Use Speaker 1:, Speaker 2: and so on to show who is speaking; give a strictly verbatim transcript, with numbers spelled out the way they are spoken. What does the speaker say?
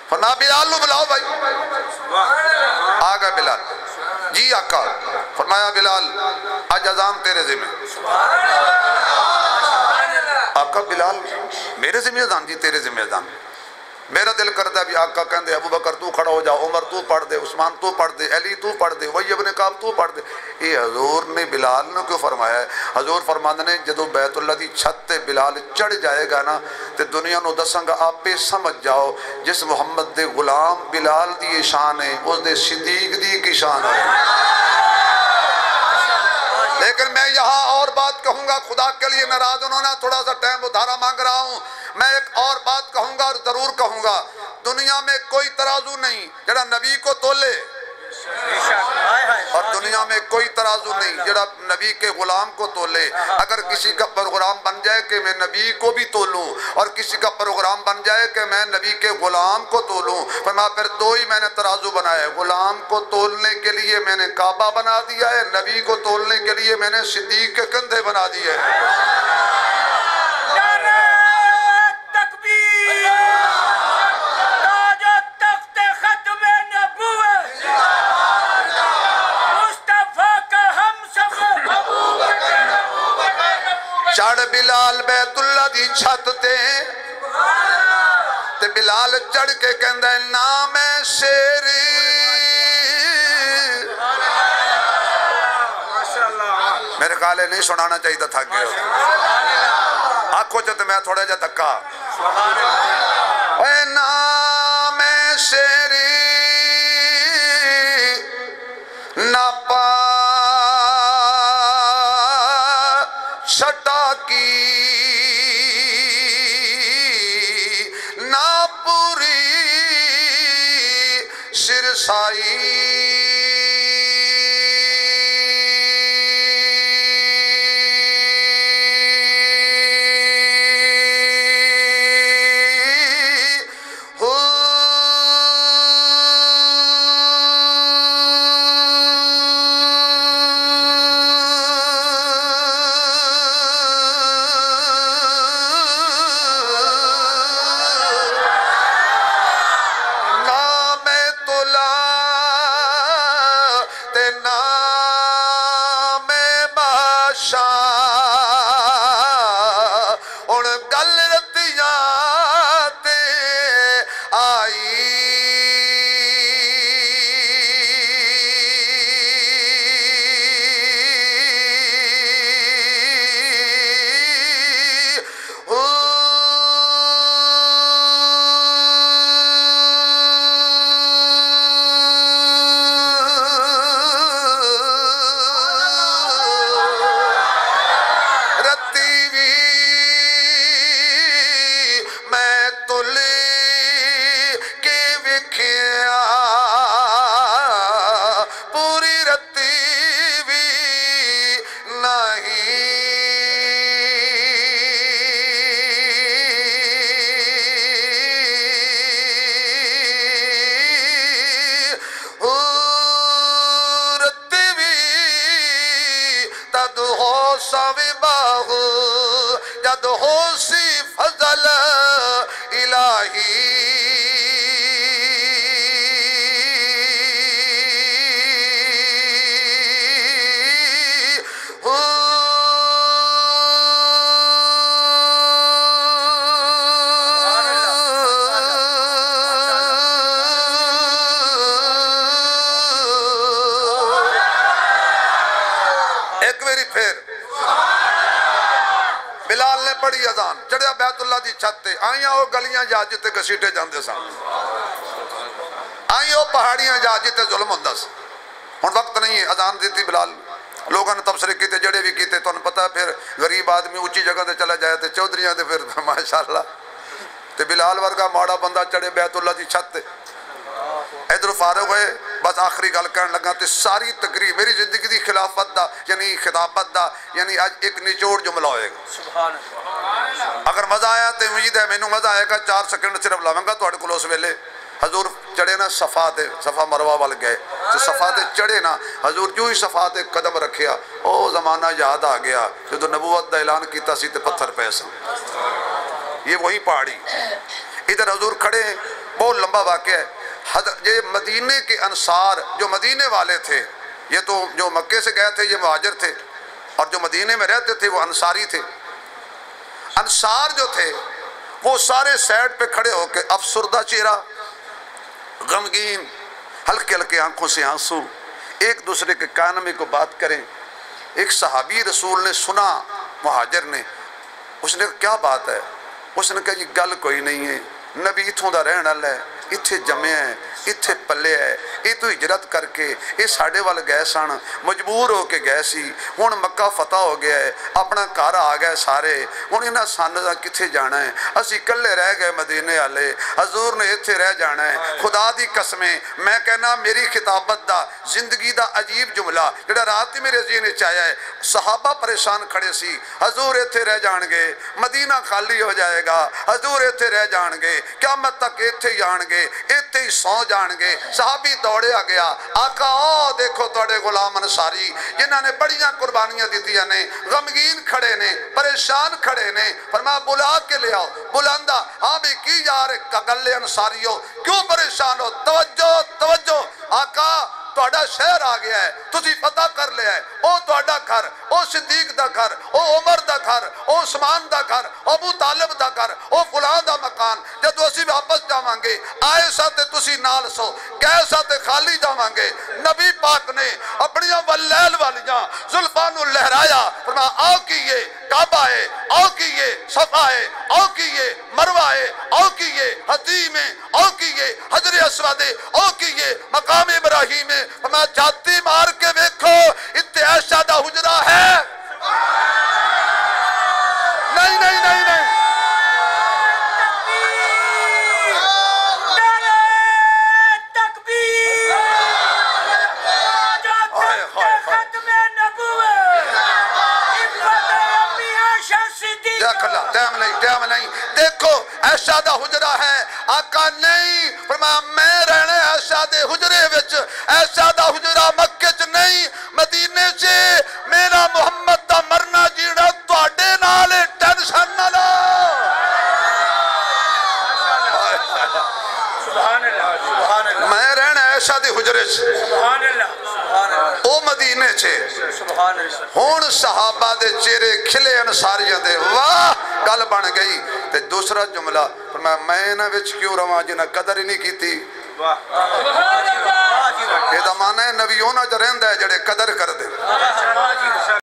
Speaker 1: فرمایا بلال نو بلاؤ بھائی. آ گئے بلال. جی آقا. فرمایا بلال آج اذان تیرے ذمہ. آقا بلال میرے ذمہ اذان؟ جی تیرے ذمہ اذان. میرا دل کرتا ہے بھی آقا کہندے ابو بکر تو کھڑا ہو جا، عمر تو پڑھ دے، عثمان تو پڑھ دے، علی تو پڑھ دے، وہی ابن کعب تو پڑھ دے. یہ حضور نے بلال نے کیوں فرمایا ہے؟ حضور فرماندے نے جدو بیت اللہ دی چھت تے بلال چڑھ جائے گا نا تے دنیا نو دساں گا آپ پہ سمجھ جاؤ جس محمد دے غلام بلال دی شان ہے اس دے صدیق دی کی شان ہے. لیکن میں یہاں اور بات کہوں گا، خدا کے لیے ناراض انہوں نے تھوڑا سا ٹائم ادھارا مانگ رہا ہوں. میں ایک اور بات کہوں گا اور ضرور کہوں گا، دنیا میں کوئی ترازو نہیں جڑا نبی کو تولے، اور دنیا میں کوئی ترازو نہیں جڑا نبی کے غلام کو تولے. اگر کسی کا پروگرام بن جائے کہ میں نبی کو بھی تولوں اور کسی کا پروگرام بن جائے کہ میں نبی کے غلام کو تولوں، فرمایا پھر دو ہی میں نے ترازو بنایا ہے. غلام کو تولنے کے لیے میں نے کعبہ بنا دیا ہے، نبی کو تولنے کے لیے میں نے صدیق کے کندھے بنا دیے ہیں. چڑھ بلال بیت اللہ دی چھت تے تے بلال چڑھ کے کہندا ہے نام ہے شیری. میرے خیال ہے نہیں سنانا چاہیے تھا کہ آنکھوں چاہتے میں تھوڑا جا دھکا. اے نام ہے شیری ناپا شٹا کی ناپوری شرسائی. جد ہو سی فضل الہی ایک میری پھر بلال نے پڑھی اذان چڑھیا بیت اللہ دی چھت تے آئیاں وہ گلیاں جا جتے گھسیٹے جاندے سن آئیاں وہ پہاڑیاں جا جتے ظلم ہوندا سی ہن وقت نہیں ہے اذان دیتی بلال لوگوں نے تبصرے کیتے جڑے بھی کیتے تو پتہ پھر غریب آدمی اونچی جگہ تے چلا جائے تے چودھریاں تے پھر ماشاءاللہ تے بلال ورگا ماڑا بندہ چڑھے بیت اللہ دی چھت تے ادھر فارغ ہوئے بس آخری گل کرن لگا تے ساری تقریر میری زندگی دی خلافت دا یعنی خطابت دا یعنی آج ایک نچوڑ جملہ ہوئے گا اگر مزہ آیا تے امید ہے مینوں مزہ آئے گا چار سیکنڈ صرف لاواں گا تہاڈے کول اس ویلے حضور چڑھے نا صفا تے صفا مروہ وال گئے تے صفا تے چڑھے نا حضور جو ہی صفا تے قدم رکھیا او زمانہ یاد آ گیا جو نبوت دا اعلان کیتا سی تے پتھر پہ سن یہ وہی پہاڑی ادھر حضور کھڑے بہت لمبا واقعہ ہے. یہ مدینے کے انصار جو مدینے والے تھے, یہ تو جو مکے سے گئے تھے یہ مہاجر تھے, اور جو مدینے میں رہتے تھے وہ انصاری تھے. انصار جو تھے وہ سارے سائڈ پہ کھڑے ہو کے افسردہ چہرہ, غمگین, ہلکے ہلکے آنکھوں سے آنسو, ایک دوسرے کے کان میں کو بات کریں. ایک صحابی رسول نے سنا, مہاجر نے, اس نے کہا کیا بات ہے؟ اس نے کہا یہ گل کوئی نہیں ہے, نبی اتھوں دا رہن والا ہے, اتھے جمع ہے, اتھے پلے ہے, یہ تو ہجرت کر کے یہ ساڑھے وال گئے سن, مجبور ہو کے گئے سی, ہن مکہ فتح ہو گیا ہے, اپنا گھر آ گئے سارے, ہن انہاں سانوں دا کتھے جانا ہے, اسی کلے رہ گئے مدینے والے, حضور نے اتھے رہ جانا ہے. خدا دی قسمیں میں کہنا میری خطابت دا زندگی دا عجیب جملہ جڑا رات ہی میرے ذہن وچ آیا ہے. صحابہ پریشان کھڑے سی, حضور اتھے رہ جان گے, مدینہ خالی ہو جائے گا, حضور اتھے رہ جان گے, قیامت تک اتھے ہی آن گے, اتھے ہی سو جان گے. صحابی دوڑے آ گیا, آقا او دیکھو توڑے غلام انصاری جنہاں نے بڑیاں قربانیاں دیتیاں نے, غمگین کھڑے نے, پریشان کھڑے نے, فرمایا بلا کے لے آؤ. بلندہ ہاں بھی کی یار کگلے انصاری ہو, کیوں پریشان ہو؟ توجہ توجہ, آقا توڑا شہر آ گیا ہے, تسی فتح کر لیا ہے, او توڑا گھر, او صدیق دا گھر, او عمر دا گھر, او عثمان دا گھر, او ابو طالب دا گھر, او فلان دا مکان. جدو اسی واپس جاوان گے آئے ساتھے تسی نال سو, کہے ساتھے خالی جاوان گے. نبی پاک نے اپنیاں واللیل والیاں زلفانو لہرایا, فرمایا آؤ کیے کعبہ ہے, آؤ کیے صفا ہے, آؤ کیے مروہ ہے, آؤ کیے حتیم ہے, آؤ کیے حجر اسود ہے, آؤ کیے مقام ابراہیم ہے. فرمایا چھاتی مار کے دیکھو اتنے عائشہ دا حجرہ ہے. نہیں نہیں نہیں نہیں ٹائم نہیں ٹائم نہیں دیکھو عائشہ دا حجرہ ہے. آقا نہیں, فرمایا میں رہنے عائشہ دے حجرے وچ, عائشہ دا حجرہ مکے چ نہیں مدینے چ. میرا محمد دا مرنا جینا تواڈے نال, ٹینشن نہ لو. سبحان اللہ سبحان اللہ. میں رہنا عائشہ دے حجرے چ, سبحان اللہ او مدینے چھے. ہون صحابہ دے چہرے کھلے انصاریاں دے, واہ گل بن گئی. تے دوسرا جملہ فرمایا میں نہ وچ کیوں رواں جنہاں قدر ہی نہیں کیتی. یہ دا معنی ہے نبیوں نہ جو رہندہ ہے جڑے قدر کر دے.